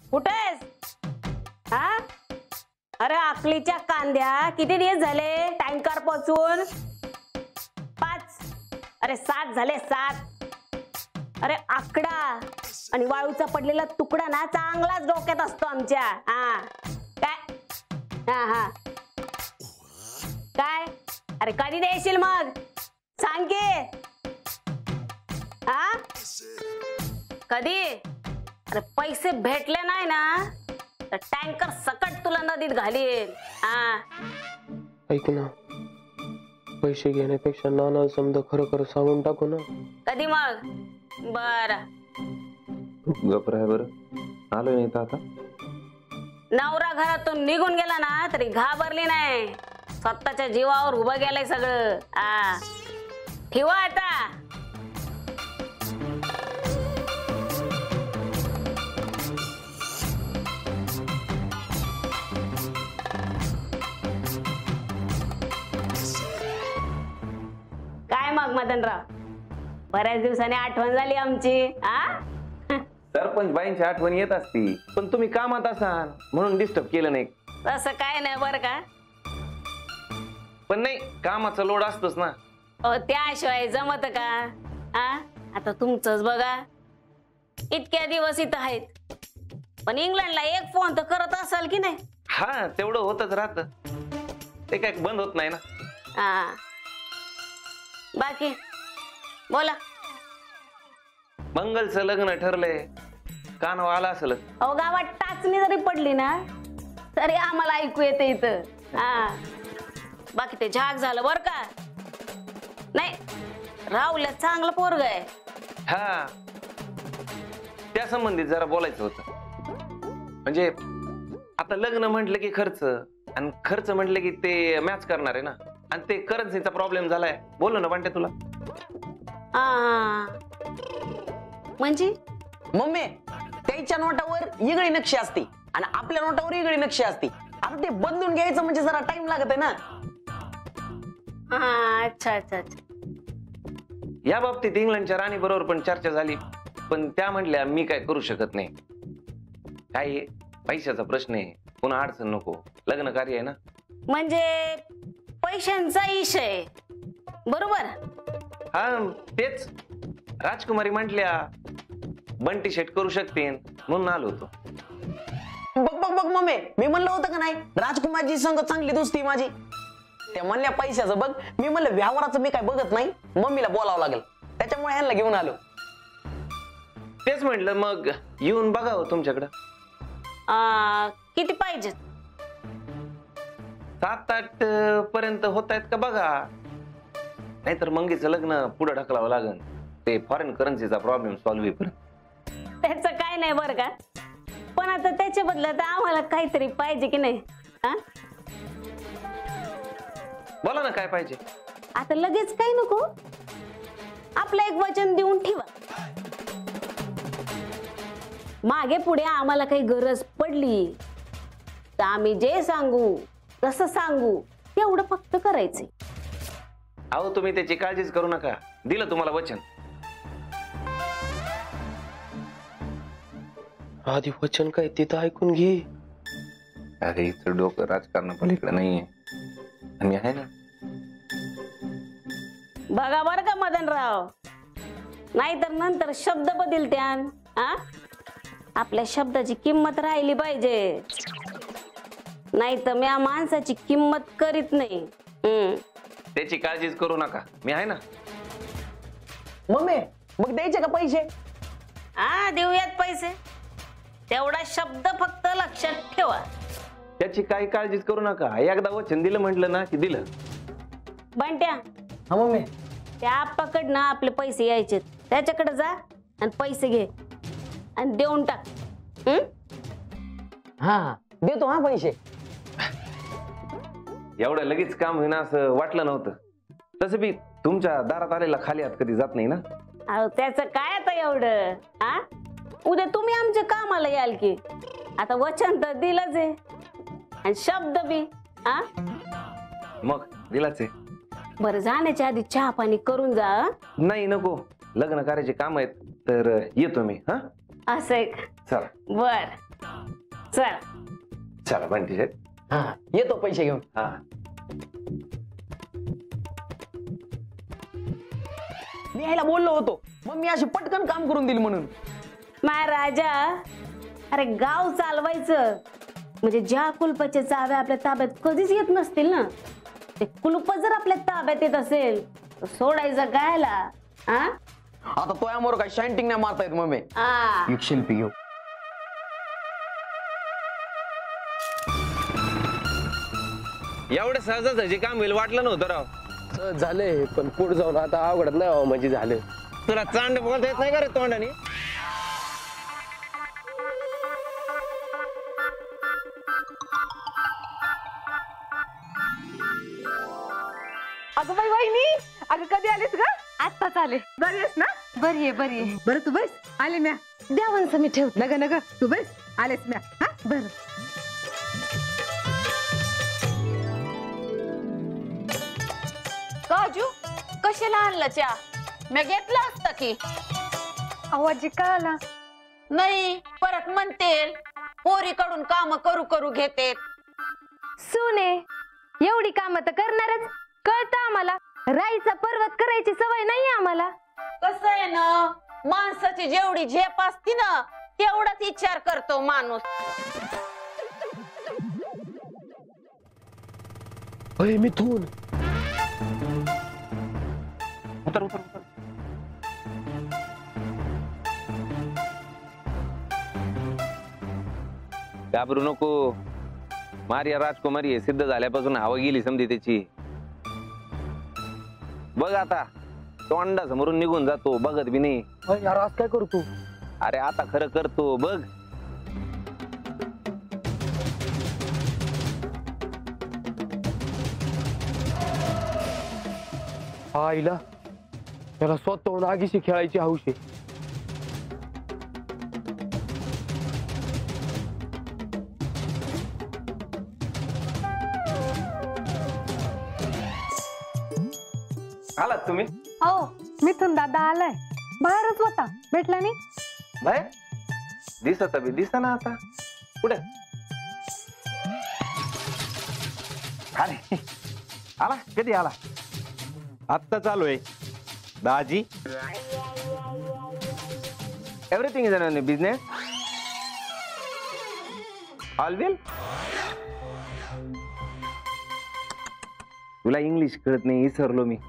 कुठेस? हा, अरे आकलीच्या कांद्या, किती दिवस झाले टँकर पोचून? 5, अरे 7 झाले, 7. अरे आकडा आणि वाळूचा पडलेला तुकडा ना चांगलाच डोक्यात असतो आमच्या. हा काय? हा काय? अरे कधी देशील मग सांग की. हा, कधी? अरे पैसे भेटले नाही ना तर टँकर सकट तुला नदीत घालील. हा, ऐक ना, पैसे घेण्यापेक्षा नाना समजा खरं खरं सांगून टाकू ना. कधी मग? बर, गप्र आहे बरं. आलो नाही तर आता. नवरा घरातून निघून गेला ना तरी घाबरली नाही, स्वतःच्या जीवावर उभं गेलंय सगळं. हा, ठेवा आता. काय मग मदनराव, बऱ्याच दिवसांनी आठवण झाली आमची. हा, सरपंच बाईंची आठवण येत असती, पण तुम्ही कामात असाल म्हणून डिस्टर्ब केलं नाही. तसं काय नाही बर का. पण नाही, कामाचा लोड असतोच ना. त्याशिवाय जमत का? आता तुमचंच बघा, इतक्या दिवस इथं आहेत पण इंग्लंडला एक फोन तर करत असाल की नाही? हा, तेवढं होतच राहत, ते काय बंद होत नाही ना. हा, बाकी बोला. मंगलचं लग्न ठरलंय, कानावर आला असेल. अहो, गावात टाचणी जरी पडली ना तरी आम्हाला ऐकू येते इथं. हा, बाकी ते झाक झालं बर का. नाही, राहुल्या चांगलं पोरग आहे. हा, त्या संबंधित जरा बोलायचं होतं. म्हणजे आता लग्न म्हटलं की खर्च, आणि खर्च म्हटलं की ते मॅच करणार आहे ना, आणि ते करन्सीचा प्रॉब्लेम झालाय. बोललो ना बंट्या तुला. म्हणजे मम्मी, त्याच्या नोटावर वेगळी नक्षी असते आणि आपल्या नोटावर वेगळी नक्षी असते. आता ते बदलून घ्यायचं म्हणजे जरा टाइम लागत आहे ना. अच्छा अच्छा अच्छा. या बाबतीत इंग्लंडच्या राणी बरोबर पण चर्चा झाली, पण त्या म्हणल्या मी काय करू शकत नाही. काय पैशाचा प्रश्न आहे, पुन्हा अडचण नको, लग्न कार्य आहे ना. म्हणजे पैशांचा विषय बरोबर. हा, तेच राजकुमारी म्हटल्या बंटी शेट करू शकते म्हणून आलो होतो. बघ बघ बघ मम्मी, मी म्हणलं होतं का नाही राजकुमारजी संग चांगली दोस्ती माझी. त्या म्हणल्या पैशाचं बघ, मी म्हणलं व्यवहाराचं मी काय बघत नाही, मम्मीला बोलावं लागेल, त्याच्यामुळे ह्यांना घेऊन आलो. तेच म्हटलं मग येऊन बघावं तुमच्याकडं. किती पाहिजे? 7-8 पर्यंत होत आहेत का बघा, नाहीतर मंगीचं लग्न पुढे ढकलावं लागेल, ते फॉरेन करन्सीचा प्रॉब्लेम सॉल्व्ह होईपर्यंत. त्याचं काय नाही बर का, पण आता त्याच्या बदल्यात आम्हाला काहीतरी पाहिजे की नाही? बोला ना काय पाहिजे. आता लगेच काही नको, आपलं एक वचन देऊन ठेवा. मागे पुढे आम्हाला काही गरज पडली तर आम्ही जे सांगू तसं सांगू, तेवढं फक्त करायचंय. अहो, तुम्ही त्याची काळजीच करू नका, दिलं तुम्हाला वचन. आधी वचन काय तिथं ऐकून घे. अरे इथं डोकं राजकारण पलीकडे नाहीये, आणि आहे ना. बघा बरं का मदनराव, नाहीतर नंतर शब्द बदलत्यान. आपल्या शब्दाची किंमत राहिली पाहिजे, नाही तर मी माणसाची किंमत करीत नाही. त्याची काळजीच करू नका, मी आहे ना. मम्मी, मग द्यायचे का पैसे? देऊयात पैसे, तेवढा शब्द फक्त लक्षात ठेवा. त्याची काही काळजीच करू नका, एकदा वचन दिलं म्हटलं ना की दिलं. बंट्या, हा मम्मी, त्या आप्पाकडनं आपले पैसे यायचे, त्याच्याकडे जा आणि पैसे घे आणि देऊन टाक. हा देतो हा पैसे. एवढं लगेच काम होईना असं वाटलं नव्हतं. तसं बी तुमच्या दारात आलेला खाली हात कधी जात नाही ना. अहो, त्याचं काय आता एवढं. उद्या तुम्ही आमच्या कामाला याल की. आता वचन तर दिलंच आहे आणि शब्द बी. मग दिलाच आहे. बरं, जाण्याच्या आधी चहा पाणी करून जा. नाही नको, लग्न कार्याचे काम आहेत तर येतो मी. हा, असं आहे का? चला. बर. चल. चला बंटी शेट. हा येतो पैसे घेऊन. हा मी यायला बोललो होतो मम्मी अशी पटकन काम करून दिली म्हणून. माय राजा, अरे गाव चालवायचं म्हणजे ज्या कुलपाच्या चाव्या आपल्या ताब्यात कधीच येत नसतील ना, ते कुलूप जर आपल्या ताब्यात येत असेल तर सोडायचं गायला. हा आता तो यामोर काय शांटिंग नाही मारता येत मम्मी. हा. एक शिल्पी घेऊ. एवढं सहजासहजी काम होईल वाटलं नव्हतं राव. सहज झाले पण पुढे जाऊन आता अवघडत नाही व्हावं म्हणजे झालं. तुला चांड बोलता येत नाही का रे तोंडाने? अगं बाई वहिनी, अगं कधी आलीस ग? आत्ताच आले. बरी आहेस ना? बरी आहे बरी आहे. बरं तू बस. आले म्या. द्यावंच मी ठेव. नग नग तू बस. आलेस म्या. हा बरं. काजू कशाला आणलं चहा? मी घेतला असता की. आवाजी का आला? नाही परत म्हणतील पोरीकडून काम करू करू घेते. सुने एवढी कामं तर करणारच, कळतं आम्हाला. राईचा पर्वत करायची सवय नाही आम्हाला. कसं आहे ना, माणसाची जेवढी झेप असती ना तेवढाच विचार करतो माणूस. अरे मिथून, उतर उतर उतर. घाबरू नको. मारिया राजकुमारी आहे, सिद्ध झाल्यापासून हवा गेली समधी त्याची. बघ आता तोंडा समोरून निघून जातो, बघत बी नाही. यार आज काय करू तू? अरे आता खरं करतो बघ. आईला त्याला स्वतःहून आगीशी खेळायची हौस आहे. आलात तुम्ही? हो मिथून दादा आलाय. बाहेरच होता, भेटला नाही. बाय दिसत बी दिसना आता. कुठे? अरे आला, कधी आला? आत्ता चालू आहे दाजी. Everything is on business. All well. तुला इंग्लिश कळत नाही, विसरलो मी.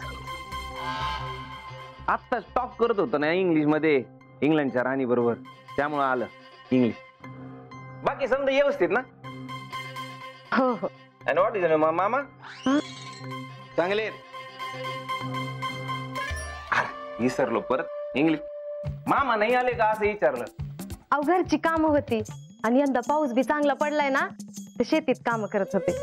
आत्ता टॉक करत होतो ना इंग्लिश मध्ये इंग्लंडच्या राणी बरोबर, त्यामुळे आलं इंग्लिश. बाकी समजा व्यवस्थित ना? हो हो. अँड व्हॉट इज मामा? चांगले विसरलो परत इंग्लिश. मामा नाही आले का असं विचारलं. अहो घरची कामं होती आणि यंदा पाऊस बी चांगला पडलाय ना, तर शेतीत काम करत होते.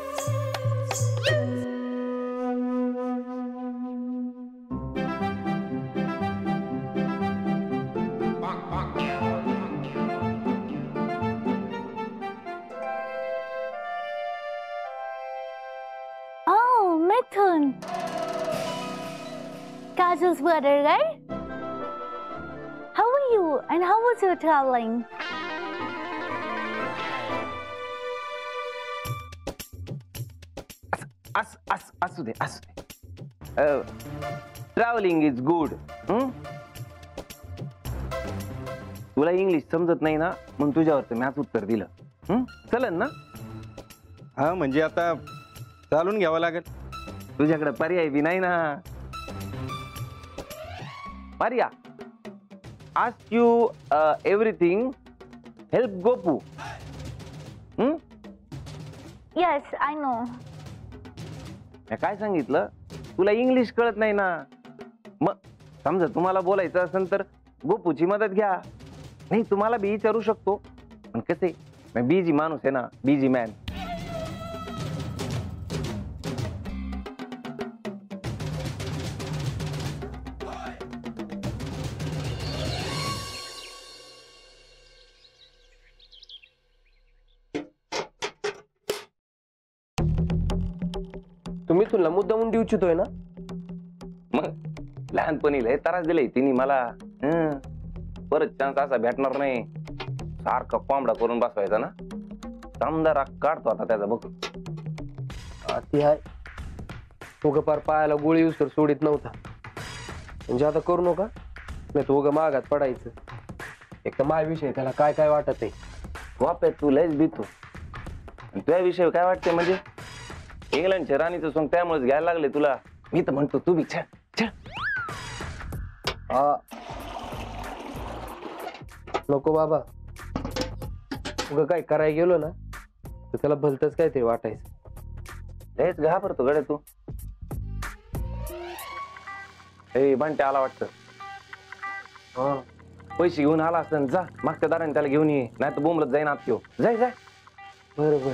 Mithun. Kajol's wedded, right? How are you? And how was your traveling? असू दे. Travelling is good. तुला इंग्लिश समजत नाही ना, मग तुझ्यावरचं मॅच उत्तर दिलं. चलन ना? हा म्हणजे आता चालून घ्यावं लागेल. तुझ्याकडे पर्याय बी नाही ना. Maria, ask you everything, help Gopu. Yes, I know. मी काय सांगितलं? तुला इंग्लिश कळत नाही ना, मग समजा तुम्हाला बोलायचं असेल तर गोपूची मदत घ्या. नाही तुम्हाला बी विचारू शकतो, पण कसे मी बिझी माणूस आहे ना, बिझी मॅन. तुम्ही तुला मुद्दामून देऊ इच्छितोय ना? मग लहानपणी लय त्रास दिले तिने मला. परत चान्स असा भेटणार नाही. सारखा कोंबडा करून बसवायचा ना, दमदार काढतो आता त्याचा बघ. ती आहे उग पार पायाला गोळी उसर सोडित नव्हता. म्हणजे आता करू नका, नाही तर उग मागात पडायचं. एक तर माझ्याविषयी त्याला काय काय वाटत आहे. वापे तू लयच भीतो. तुझ्या विषयी काय वाटते म्हणजे इंग्लंडच्या राणीचं सोंग त्यामुळेच घ्यायला लागले तुला. मी तर म्हणतो तू बी छळ छळ. नको बाबा, उग काय करायला गेलो ना तर त्याला भलतच काय ते वाटायचं. लयच घाबरतो गड्या तू. हे बंटे आला वाटतं. पैसे घेऊन आला असतं जा मागच्या दाराने त्याला घेऊन ये, नाही तर बोंबलत जाईन आत येऊ. जाय जाय. बरोबर.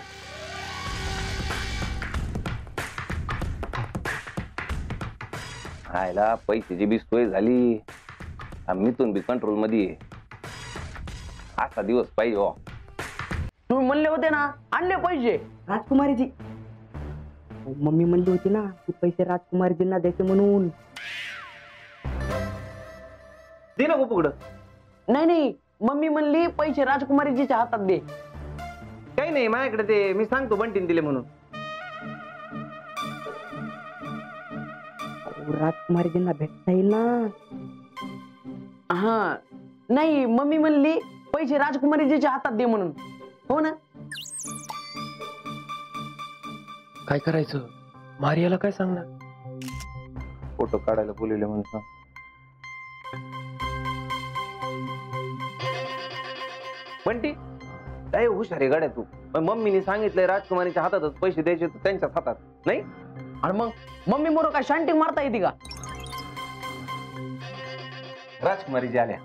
आयला पैशाची बी सोय झाली. मिथून बी कंट्रोल मध्ये आहे. असा दिवस पाहिजे हो. तुम्ही म्हणले होते ना आणले पैसे राजकुमारीजी. मम्मी म्हणली होती ना की पैसे राजकुमारीजींना द्यायचे म्हणून. दे ना गोपुकडं. नाही नाही, मम्मी म्हणली पैसे राजकुमारीजीच्या हातात दे. काही नाही माझ्याकडे ते मी सांगतो बंटीने दिले म्हणून. राजकुमारीजींना भेटता येईल ना. हा नाही, मम्मी म्हणली पैसे राजकुमारीजीच्या हातात दे म्हणून. हो ना. काय करायचं, मारियाला काय सांगणार. फोटो काढायला बोलले म्हणून सांग. बंटी काय हुशार आहे गाड्या तू. मम्मीने सांगितलंय राजकुमारीच्या हातातच पैसे द्यायचे तर त्यांच्याच हातात नाही. आणि मग मम्मी मोर काय शांटिंग मारता येते का. राजकुमारीजी आल्या.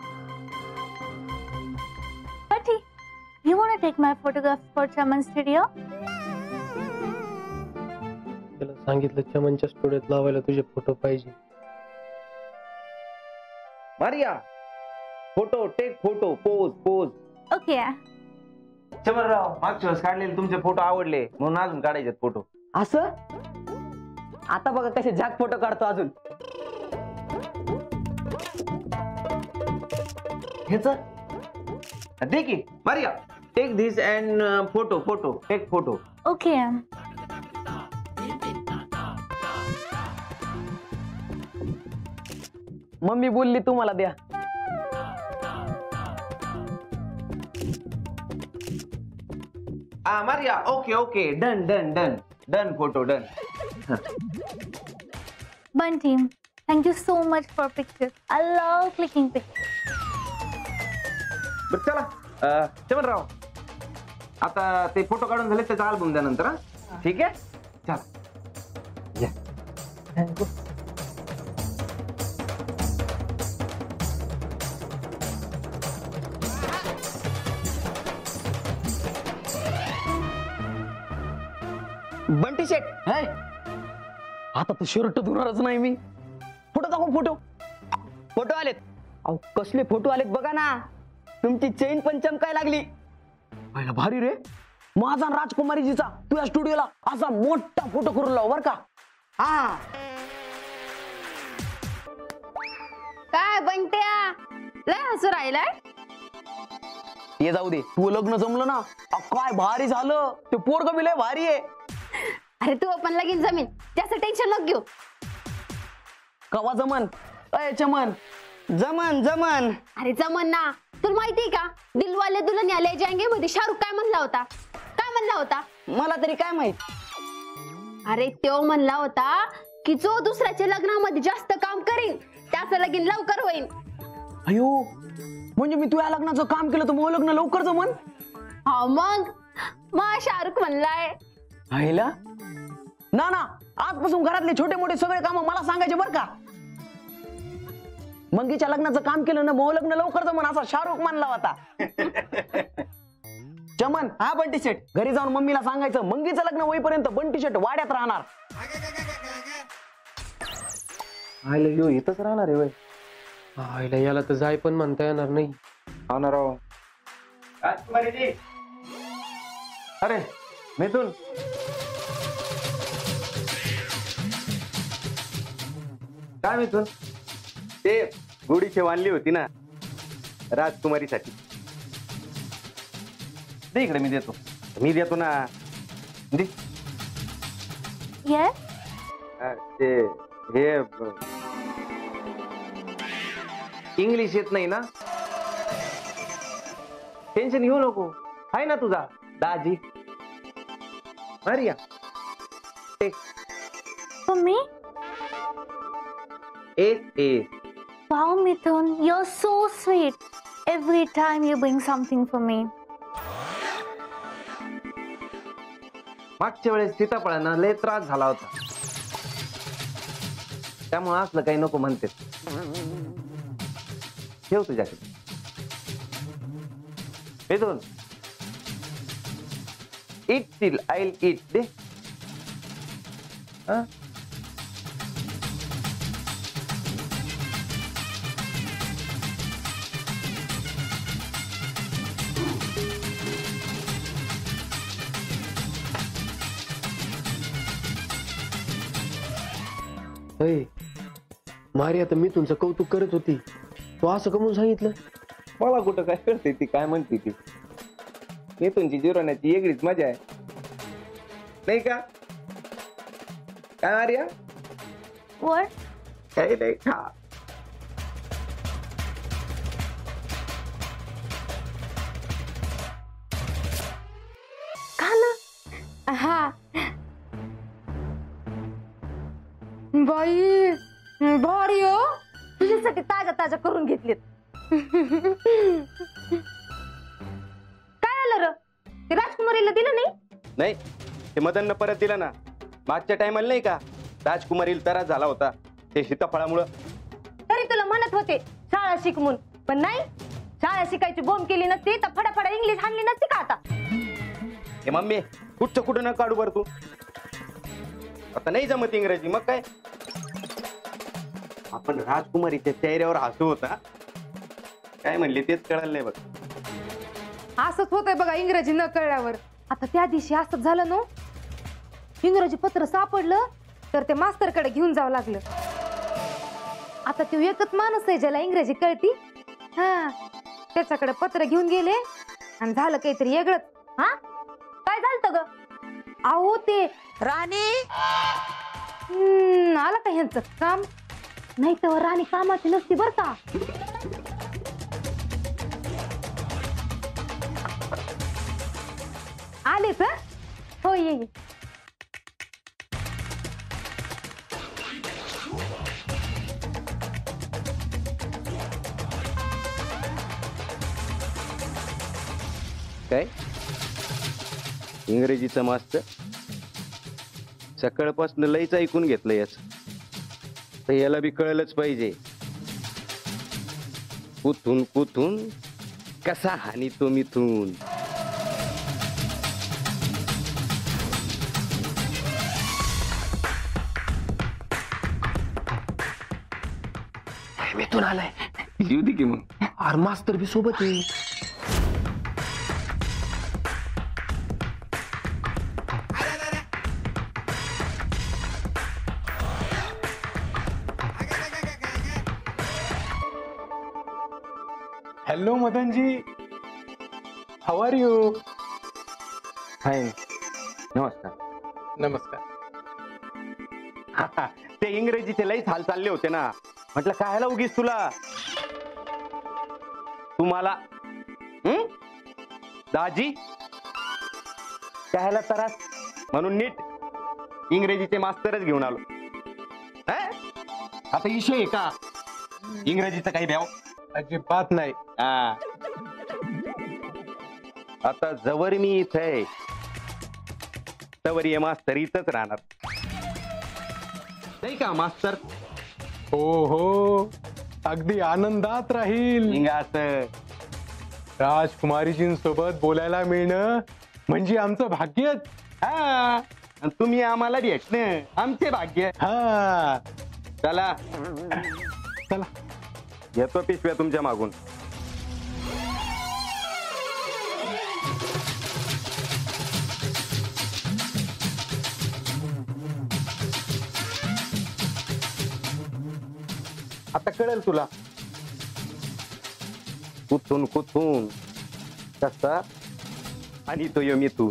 Patty, you want to take my photograph for Chaman's studio? त्याला सांगितलं चमनच्या स्टुडिओत लावायला तुझे फोटो पाहिजे. Maria photo take photo pose pose. Okay. Chamanrao मागच्या वेळेस काढलेले तुमचे फोटो आवडले म्हणून अजून काढायचे फोटो. असं आता बघा कसे झाक फोटो काढतो अजून. हेच दे की Maria take this and photo photo take photo. Okay. Mummy बोलली तुम्हाला द्या. Maria okay okay done done done done photo done. Bunty, thank you so much for pictures. I love clicking pictures. बरं चला चमनराव आता ते फोटो काढून झाले त्याचा अल्बम द्या नंतर. ठीक आहे चला या. बंटी शेट आता तर शर्ट धुणारच नाही मी. फोटो दाखव फोटो. फोटो आलेत. अहो कसले फोटो आलेत बघा ना. तुमची चेन पण चमकाय लागली. पहिला भारी रे. माझा आणि राजकुमारीजीचा तुझ्या स्टुडिओला असा मोठा फोटो करून लाव बर का. हा काय बंट्या लय हसू राहिलाय. ये जाऊ दे, तू लग्न जमलं ना काय भारी झालं. ते पोरग बी लय भारी आहे. अरे तू पण लगीन जमीन जास्त टेन्शन नको घेऊ. कवा जमन. अय चमन जमन जमन. अरे जमन ना. तुला माहितीये का दिलवाले दुल्हनिया ले जाएंगे मध्ये शाहरुख काय म्हणला होता. काय म्हणला होता मला तरी काय माहित. अरे तो म्हणला होता की जो दुसऱ्याच्या लग्नामध्ये जास्त काम करीन त्याचं लगीन लवकर होईल. अयो म्हणजे मी तुझ्या लग्नाचं काम केलं तर मग लग्न लवकर जमन. हा मग शाहरुख म्हणलाय. आईला ना ना आजपासून घरातले छोटे मोठे सगळे काम मला सांगायचे बर का. मंगीच्या लग्नाचं काम केलं ना मग लग्न लवकर जमन असा शाहरुख म्हणला होता. चमन हा बंटी शेट. घरी जाऊन मम्मीला सांगायचं मंगीचं लग्न होईपर्यंत बंटी शेट वाड्यात राहणार. आयला यो इथंच राहणार आहे वय. आईला याला तर जाय पण म्हणता येणार नाही. हा ना राव. अरे मिथून काय मिथून ते गोडीचे वानली होती ना राजकुमारीसाठी दे इकडे, मी देतो ना. दे. Yes? ते हे इंग्लिश येत नाही ना, टेन्शन घेऊ नको. आहे ना तुझा दाजी Maria. For me? Yes. Wow, Mithun, you're so sweet. Every time you bring something for me. मागच्या वेळेस सीताफळांना लय त्रास झाला होता, त्यामुळे असलं काही नको म्हणते. ठेव तुझ्याकडे. हे दोन इट आईल इट दे. हा मारिया तर मी तुमचं कौतुक करत होती, तू असं कमून सांगितलं? मला कुठं काय करते ती, काय म्हणते ती. मी तुमची जिरवण्याची वेगळीच मजा आहे नाही का? काय मारिया? What? काही नाही, खा. हा बाई भारी हो, तुझ्यासाठी ताजा ताजा करून घेतलेत. काय आलं र, ते राजकुमारीला दिलं नाही? नाही, ते मदननं परत दिलं ना. मागच्या टायमाला नाही का राजकुमारीला त्रास झाला होता ते सीताफळामुळं. तरी तुला म्हणत होते शाळा शिक म्हणून, पण नाही. शाळा शिकायची बोंब केली नसती तर फडाफडा इंग्लिश हाणली नसती का आता? हे मम्मी कुठचं कुठं न काढू बर तू. आता नाही जमत इंग्रजी, मग काय. आपण राजकुमारीच्या चेहऱ्यावर हसू होता, काय म्हणले तेच कळलं नाही बघ. असंच होतंय बघा इंग्रजी न कळल्यावर. आता त्या दिवशी असंच झालं ना, इंग्रजी पत्र सापडलं तर ते मास्तरकडे घेऊन जावं लागलं. आता तो एकच माणूस आहे ज्याला इंग्रजी कळती. हा, त्याच्याकडे पत्र घेऊन गेले आणि झालं काहीतरी वेगळंच. हा, काय झालं ग? अहो ते राणी आला का ह्यांचं काम? नाही तर राणी कामाची नसती बर का. आलेच? हो, ये. काय इंग्रजीचं मास्तर सकाळपासून लईच ऐकून घेतलं याच, तर याला बी कळलंच पाहिजे कुथून कुथून कसा हानी तो मिथून. मिथून आलाय. येऊ दे की मग. अरे मास्तर बी सोबत आहे. Hello Madanji, how are you? Fine. नमस्कार. नमस्कार. ते इंग्रजीचे लईच हाल चालले होते ना, म्हटलं कायला उगीच तुला. तुम्हाला दाजी कायला त्रास म्हणून नीट इंग्रजीचे मास्तरच घेऊन आलो. आता विषय आहे का इंग्रजीचं काही भ्याव? अजिबात नाही. आता जवळ मी इथं आहे तवर ये मास्तर इथंच राहणार नाही का मास्तर? हो हो, अगदी आनंदात राहील. राजकुमारीजींसोबत बोलायला मिळणं म्हणजे आमचं भाग्यच. हा, तुम्ही आम्हाला भेटणं आमचे भाग्य. हा, चला चला येतो पिशव्या तुमच्या मागून. आता कळेल तुला कुथून कुथून कसा आणि तो यो मिथून.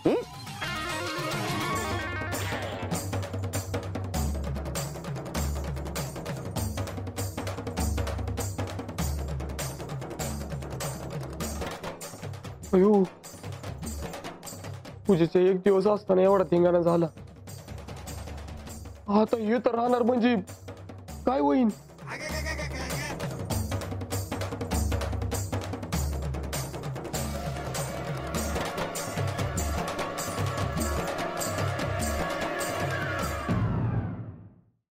अयो पूजेचे 1 दिवस असताना एवढा धिंगाणा झाला. आता हे तर राहणार म्हणजे काय होईन.